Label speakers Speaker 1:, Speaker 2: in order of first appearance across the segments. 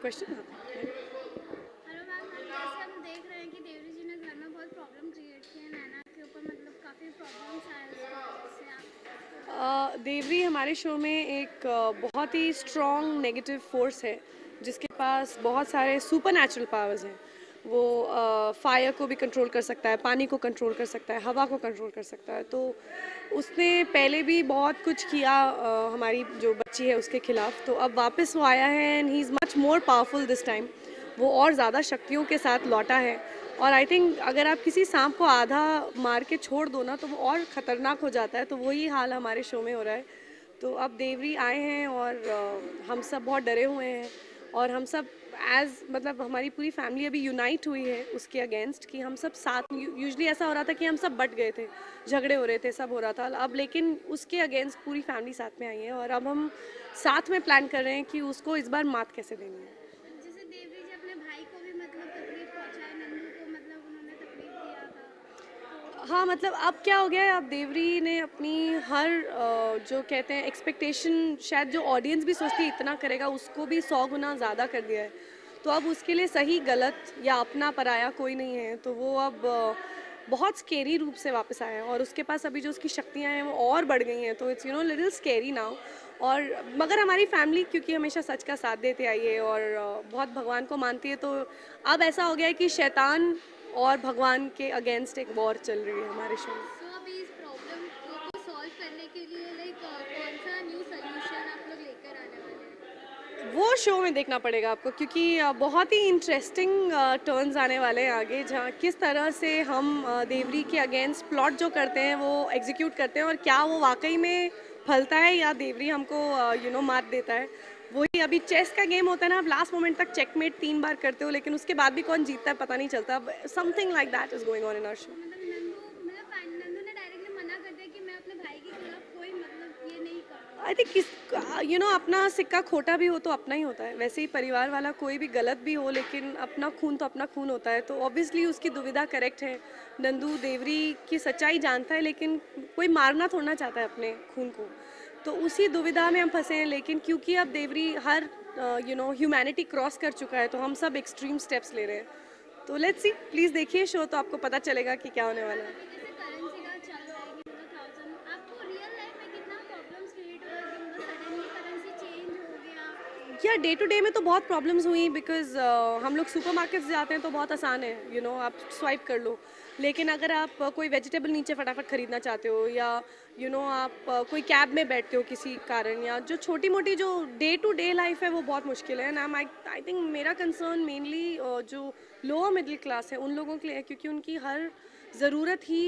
Speaker 1: Question.
Speaker 2: Hello ma'am, जैसे हम देख रहे हैं कि देवरी जी ने घर में बहुत प्रॉब्लम क्रिएट की है नैना के ऊपर, मतलब काफ़ी प्रॉब्लम्स आए उसकी वजह से। आप
Speaker 1: देवरी हमारे शो में एक बहुत ही स्ट्रॉन्ग नेगेटिव फोर्स है जिसके पास बहुत सारे सुपर नेचुरल पावर्स हैं। वो फायर को भी कंट्रोल कर सकता है, पानी को कंट्रोल कर सकता है, हवा को कंट्रोल कर सकता है। तो उसने पहले भी बहुत कुछ किया हमारी जो बच्ची है उसके खिलाफ। तो अब वापस वो आया है and he is much more powerful this time. वो और ज़्यादा शक्तियों के साथ लौटा है। और आई थिंक अगर आप किसी सांप को आधा मार के छोड़ दो ना तो वो और ख़तरनाक हो जाता है। तो वही हाल हमारे शो में हो रहा है। तो अब देवरी आए हैं और हम सब बहुत डरे हुए हैं। और हम सब मतलब हमारी पूरी फैमिली अभी यूनाइट हुई है उसके अगेंस्ट कि हम सब साथ। यूजुअली ऐसा हो रहा था कि हम सब बट गए थे, झगड़े हो रहे थे, सब हो रहा था। अब लेकिन उसके अगेंस्ट पूरी फैमिली साथ में आई है और अब हम साथ में प्लान कर रहे हैं कि उसको इस बार मात कैसे देनी है।
Speaker 2: जैसे देवरी जी अपने भाई को भी मतलब तकलीफ पहुंचाए, नंदू को मतलब उन्होंने तकलीफ दिया था, तो
Speaker 1: हाँ, मतलब अब क्या हो गया है, अब देवरी ने अपनी हर जो कहते हैं एक्सपेक्टेशन, शायद जो ऑडियंस भी सोचती है इतना करेगा उसको भी 100 गुना ज़्यादा कर दिया है। तो अब उसके लिए सही गलत या अपना पराया कोई नहीं है। तो वो अब बहुत स्केरी रूप से वापस आया है और उसके पास अभी जो उसकी शक्तियाँ हैं वो और बढ़ गई हैं। तो इट्स लिटिल स्केरी नाउ। और मगर हमारी फैमिली क्योंकि हमेशा सच का साथ देते आई है और बहुत भगवान को मानती है। तो अब ऐसा हो गया है कि शैतान और भगवान के अगेंस्ट एक वॉर चल रही है हमारे शो में।
Speaker 2: सो अभी इस प्रॉब्लम को सॉल्व करने के लिए लाइक कौन सा न्यू सोल्यूशन आप लोग लेकर आने वाले हैं?
Speaker 1: वो शो में देखना पड़ेगा आपको क्योंकि बहुत ही इंटरेस्टिंग टर्न्स आने वाले हैं आगे, जहाँ किस तरह से हम देवरी के अगेंस्ट प्लॉट जो करते हैं वो एग्जीक्यूट करते हैं और क्या वो वाकई में फलता है या देवरी हमको मात देता है। वही अभी चेस का गेम होता है ना, आप लास्ट मोमेंट तक चेकमेट 3 बार करते हो लेकिन उसके बाद भी कौन जीतता है पता नहीं चलता। Something like that is going on in our show.
Speaker 2: Nandu ने डायरेक्टली मना कर दिया कि मैं अपने भाई के खिलाफ कोई मतलब ये नहीं करूँगा।
Speaker 1: आई थिंक अपना सिक्का खोटा भी हो तो अपना ही होता है। वैसे ही परिवार वाला कोई भी गलत भी हो लेकिन अपना खून तो अपना खून होता है। तो ऑब्वियसली उसकी दुविधा करेक्ट है। नंदू देवरी की सच्चाई जानता है लेकिन कोई मारना थोड़ा चाहता है अपने खून को। तो उसी दुविधा में हम फंसे हैं। लेकिन क्योंकि अब देवरी हर ह्यूमैनिटी क्रॉस कर चुका है तो हम सब एक्सट्रीम स्टेप्स ले रहे हैं। तो लेट्स सी, प्लीज़ देखिए शो तो आपको पता चलेगा कि क्या होने वाला है।
Speaker 2: जैसे करेंसी का चल रहा है कि मतलब 1000, आपको रियल लाइफ में कितना प्रॉब्लम्स क्रिएट हुआ कि मतलब सडनली करेंसी चेंज हो गया?
Speaker 1: या डे टू डे में तो बहुत प्रॉब्लम्स हुई बिकॉज हम लोग सुपरमार्केट्स जाते हैं तो बहुत आसान है, आप स्वाइप कर लो। लेकिन अगर आप कोई वेजिटेबल नीचे फटाफट खरीदना चाहते हो या आप कोई कैब में बैठते हो किसी कारण, या जो छोटी मोटी जो डे टू डे लाइफ है वो बहुत मुश्किल है ना। आई थिंक मेरा कंसर्न मेनली जो लोअर मिडिल क्लास है उन लोगों के लिए है क्योंकि उनकी हर ज़रूरत ही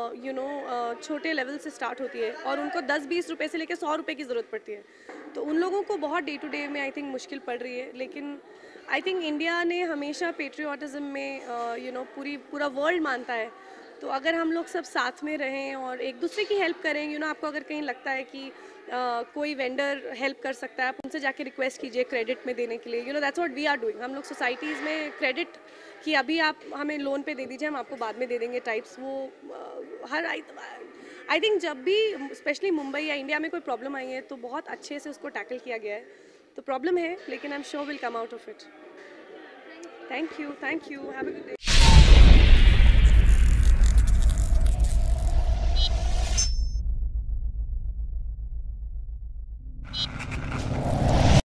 Speaker 1: छोटे लेवल से स्टार्ट होती है और उनको 10-20 रुपए से लेकर 100 रुपए की ज़रूरत पड़ती है। तो उन लोगों को बहुत डे टू डे में आई थिंक मुश्किल पड़ रही है। लेकिन आई थिंक इंडिया ने हमेशा पेट्रियाटिज़म में पूरा वर्ल्ड मानता है। तो अगर हम लोग सब साथ में रहें और एक दूसरे की हेल्प करें, आपको अगर कहीं लगता है कि कोई वेंडर हेल्प कर सकता है, आप उनसे जाके रिक्वेस्ट कीजिए क्रेडिट में देने के लिए। That's what we are doing. हम लोग सोसाइटीज़ में क्रेडिट कि अभी आप हमें लोन पे दे दीजिए, हम आपको बाद में दे देंगे टाइप्स। वो हर आई थिंक जब भी स्पेशली मुंबई या इंडिया में कोई प्रॉब्लम आई है तो बहुत अच्छे से उसको टैकल किया गया है। तो प्रॉब्लम है लेकिन I am sure will come out of it. Thank you have a good day.